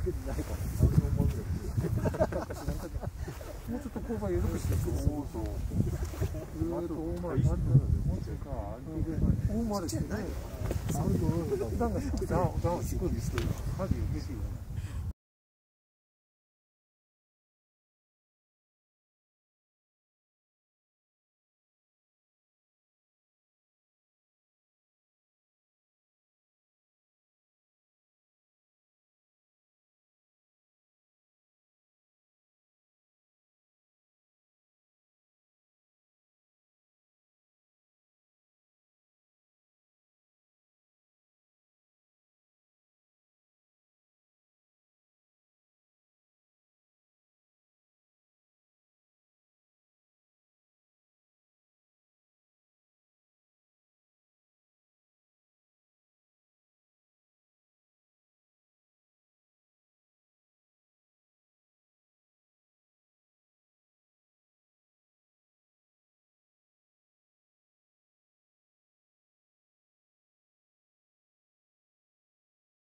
けてないかも。もうちょっと勾配緩くして。そうそう。ずーっと大回りして。大回りしてね。段が低くて、段が低くして。針を受けてるよね。